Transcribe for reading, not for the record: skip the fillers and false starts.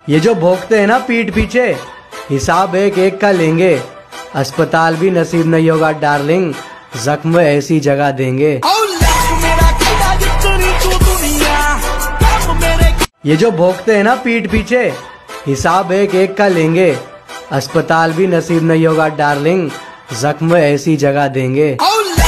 ये जो भोंकते हैं ना पीठ पीछे, हिसाब एक एक का लेंगे। अस्पताल भी नसीब नहीं होगा डार्लिंग, जख्म ऐसी जगह देंगे। ये जो भोंकते हैं ना पीठ पीछे, हिसाब एक एक का लेंगे। अस्पताल भी नसीब नहीं होगा डार्लिंग, जख्म ऐसी जगह देंगे।